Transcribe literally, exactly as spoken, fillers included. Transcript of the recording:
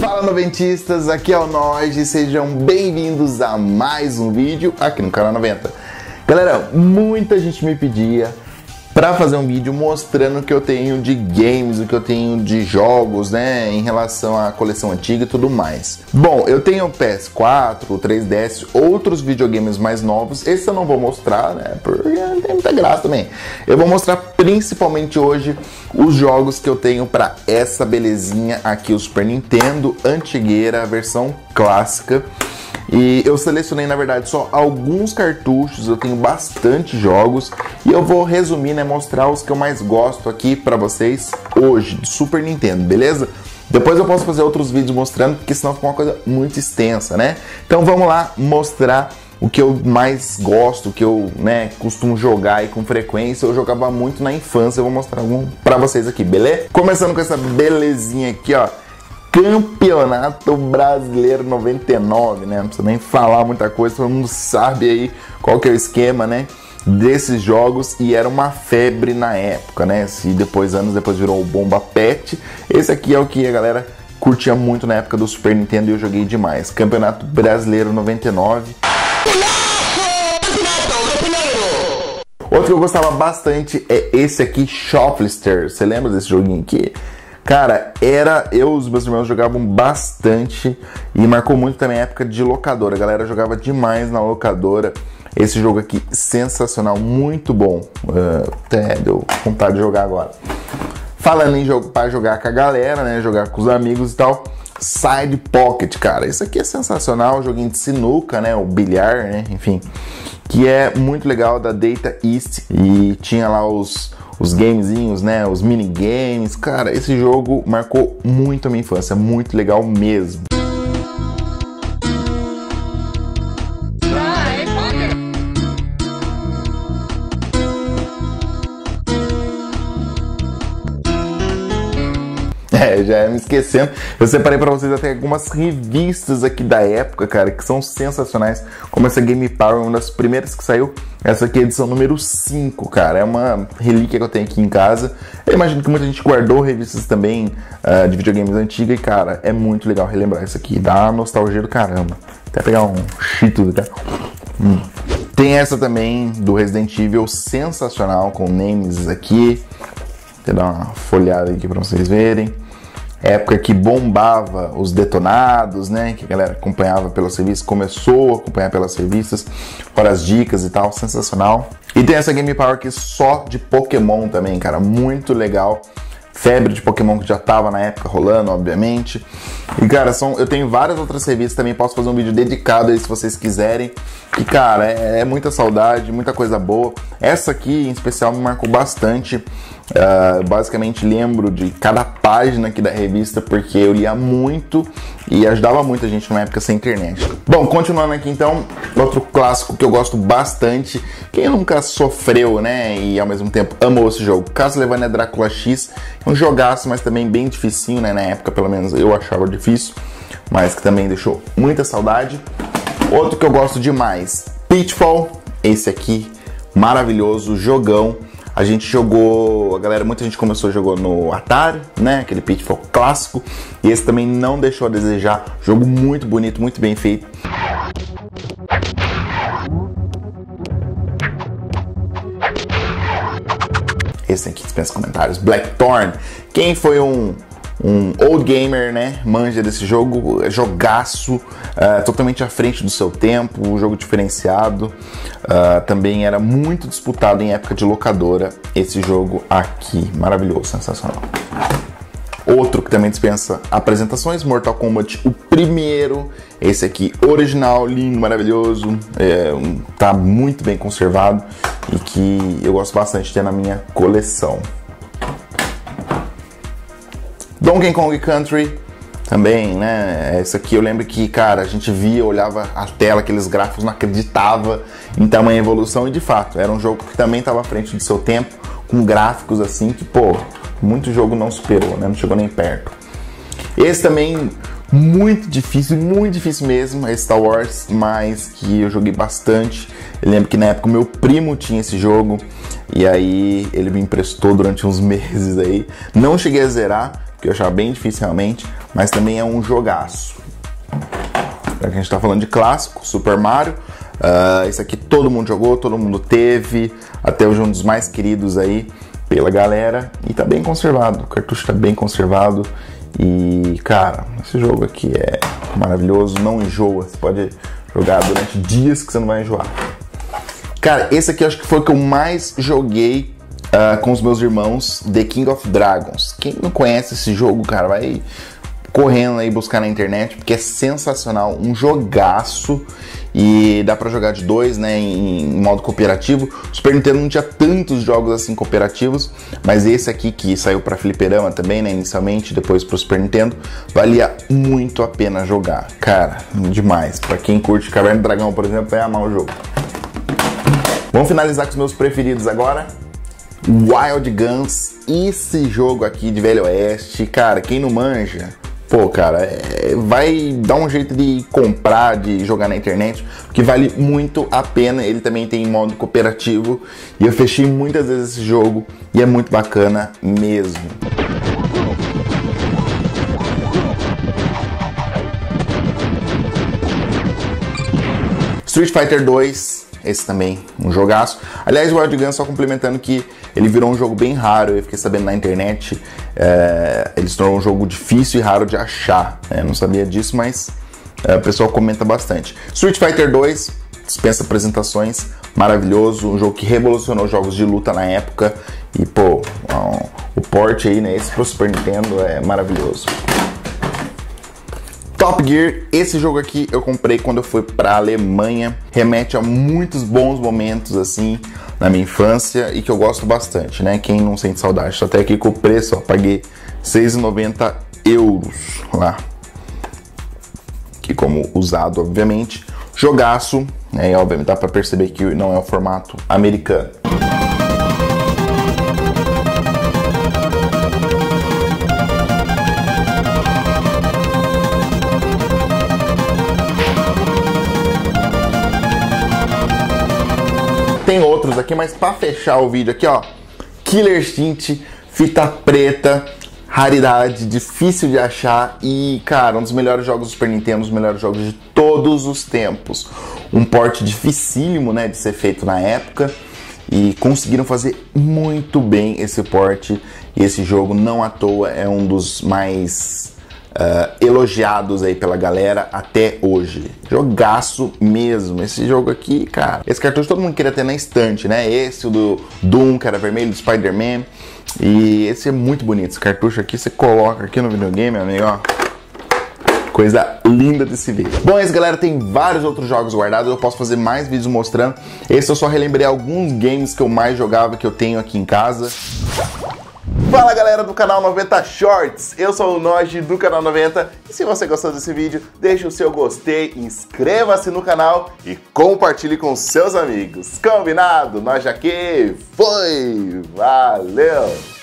Fala noventistas, aqui é o Noge, sejam bem-vindos a mais um vídeo aqui no canal noventa. Galera, muita gente me pedia pra fazer um vídeo mostrando o que eu tenho de games, o que eu tenho de jogos, né, em relação à coleção antiga e tudo mais. Bom, eu tenho o P S quatro, o três D S, outros videogames mais novos. Esse eu não vou mostrar, né, porque não tem muita graça também. Eu vou mostrar principalmente hoje os jogos que eu tenho pra essa belezinha aqui, o Super Nintendo antigueira, a versão clássica. E eu selecionei, na verdade, só alguns cartuchos, eu tenho bastante jogos e eu vou resumir, né, mostrar os que eu mais gosto aqui pra vocês hoje, do Super Nintendo, beleza? Depois eu posso fazer outros vídeos mostrando, porque senão fica uma coisa muito extensa, né? Então vamos lá mostrar o que eu mais gosto, o que eu, né, costumo jogar aí com frequência. Eu jogava muito na infância, eu vou mostrar algum pra vocês aqui, beleza? Começando com essa belezinha aqui, ó. Campeonato Brasileiro noventa e nove, né? Não precisa nem falar muita coisa, todo mundo sabe aí qual que é o esquema, né, desses jogos, e era uma febre na época, né? Se depois, anos depois, virou o Bomba Pet, esse aqui é o que a galera curtia muito na época do Super Nintendo e eu joguei demais. Campeonato Brasileiro noventa e nove. Outro que eu gostava bastante é esse aqui, Shoplifter. Você lembra desse joguinho aqui? Cara, era, eu e os meus irmãos jogavam bastante e marcou muito também a época de locadora. A galera jogava demais na locadora. Esse jogo aqui, sensacional, muito bom. Uh, até deu vontade de jogar agora. Falando em jogo para jogar com a galera, né? Jogar com os amigos e tal. Side Pocket, cara. Isso aqui é sensacional. Joguinho de sinuca, né? O bilhar, né? Enfim. Que é muito legal, da Data East. E tinha lá os... os gamezinhos, né, os minigames. Cara, esse jogo marcou muito a minha infância, muito legal mesmo. É, já ia me esquecendo. Eu separei pra vocês até algumas revistas aqui da época, cara, que são sensacionais. Como essa Game Power, uma das primeiras que saiu. Essa aqui é a edição número cinco, cara. É uma relíquia que eu tenho aqui em casa. Eu imagino que muita gente guardou revistas também uh, de videogames antigas. E, cara, é muito legal relembrar isso aqui. Dá nostalgia do caramba. Até pegar um Cheetos até. Hum. Tem essa também do Resident Evil, sensacional, com names aqui. Vou dar uma folhada aqui pra vocês verem. Época que bombava os detonados, né? Que a galera acompanhava pelas revistas, começou a acompanhar pelas revistas, fora as dicas e tal, sensacional. E tem essa Game Power aqui só de Pokémon também, cara, muito legal. Febre de Pokémon que já tava na época rolando, obviamente. E, cara, são, eu tenho várias outras revistas também, posso fazer um vídeo dedicado aí se vocês quiserem. E, cara, é, é muita saudade, muita coisa boa. Essa aqui, em especial, me marcou bastante. Uh, basicamente, lembro de cada página aqui da revista, porque eu lia muito e ajudava muita gente numa época sem internet. Bom, continuando aqui, então, outro clássico que eu gosto bastante. Quem nunca sofreu, né, e ao mesmo tempo amou esse jogo? Castlevania Drácula X. Um jogaço, mas também bem dificinho, né? Na época, pelo menos, eu achava difícil, mas que também deixou muita saudade. Outro que eu gosto demais, Pitfall. Esse aqui, maravilhoso, jogão. A gente jogou, a galera, muita gente começou, jogou no Atari, né? Aquele Pitfall clássico. E esse também não deixou a desejar. Jogo muito bonito, muito bem feito. Esse aqui dispensa comentários. Blackthorn. Quem foi um, um old gamer, né, manja desse jogo, jogaço, uh, totalmente à frente do seu tempo, um jogo diferenciado. Uh, também era muito disputado em época de locadora. Esse jogo aqui, maravilhoso, sensacional. Outro que também dispensa apresentações, Mortal Kombat, o primeiro. Esse aqui, original, lindo, maravilhoso, é, tá muito bem conservado e que eu gosto bastante de ter na minha coleção. Donkey Kong Country, também, né? Esse aqui eu lembro que, cara, a gente via, olhava a tela, aqueles gráficos, não acreditava em tamanha evolução, e de fato, era um jogo que também estava à frente do seu tempo, com gráficos assim que, pô, muito jogo não superou, né? Não chegou nem perto. Esse também, muito difícil, muito difícil mesmo, é Star Wars, mas que eu joguei bastante. Eu lembro que na época o meu primo tinha esse jogo, e aí ele me emprestou durante uns meses aí. Não cheguei a zerar, que eu achava bem difícil realmente, mas também é um jogaço. Já que a gente tá falando de clássico, Super Mario, uh, esse aqui todo mundo jogou, todo mundo teve, até hoje um dos mais queridos aí pela galera, e tá bem conservado, o cartucho tá bem conservado, e cara, esse jogo aqui é maravilhoso, não enjoa, você pode jogar durante dias que você não vai enjoar. Cara, esse aqui eu acho que foi o que eu mais joguei uh, com os meus irmãos, The King of Dragons. Quem não conhece esse jogo, cara, vai correndo aí buscar na internet, porque é sensacional, um jogaço, e dá pra jogar de dois, né, em, em modo cooperativo. O Super Nintendo não tinha tantos jogos assim cooperativos, mas esse aqui que saiu pra fliperama também, né, inicialmente, depois pro Super Nintendo, valia muito a pena jogar, cara, demais. Pra quem curte Caverna do Dragão, por exemplo, vai amar o jogo. Vamos finalizar com os meus preferidos agora. Wild Guns, esse jogo aqui de Velho Oeste, cara, quem não manja, pô, cara, é, vai dar um jeito de comprar, de jogar na internet, porque vale muito a pena. Ele também tem modo cooperativo, e eu fechei muitas vezes esse jogo, e é muito bacana mesmo. Street Fighter dois, esse também, um jogaço. Aliás, o Wild Guns, só complementando que ele virou um jogo bem raro, eu fiquei sabendo na internet, é, ele se tornou um jogo difícil e raro de achar, né? Não sabia disso, mas é, o pessoal comenta bastante. Street Fighter dois, dispensa apresentações, maravilhoso, um jogo que revolucionou jogos de luta na época, e pô, o port aí, né, esse pro Super Nintendo é maravilhoso. Top Gear, esse jogo aqui eu comprei quando eu fui pra Alemanha, remete a muitos bons momentos assim na minha infância e que eu gosto bastante, né? Quem não sente saudade? Tô até aqui com o preço, ó, paguei seis reais e noventa euros lá, que como usado, obviamente, jogaço, né? E obviamente dá pra perceber que não é o formato americano. Tem outros aqui, mas para fechar o vídeo aqui, ó, Killer Instinct, fita preta, raridade, difícil de achar e, cara, um dos melhores jogos do Super Nintendo, um dos melhores jogos de todos os tempos. Um port dificílimo, né, de ser feito na época, e conseguiram fazer muito bem esse port, e esse jogo, não à toa, é um dos mais Uh, elogiados aí pela galera até hoje. Jogaço mesmo. Esse jogo aqui, cara, esse cartucho todo mundo queria ter na estante, né? Esse, o do Doom, que era vermelho, do Spider-Man. E esse é muito bonito. Esse cartucho aqui você coloca aqui no videogame, amigo, ó. Coisa linda de se ver. Bom, é isso, galera, tem vários outros jogos guardados, eu posso fazer mais vídeos mostrando. Esse eu só relembrei alguns games que eu mais jogava, que eu tenho aqui em casa. Fala, galera do canal noventa Shorts, eu sou o Noji do canal noventa, e se você gostou desse vídeo, deixe o seu gostei, inscreva-se no canal e compartilhe com seus amigos. Combinado? Nós aqui, foi! Valeu!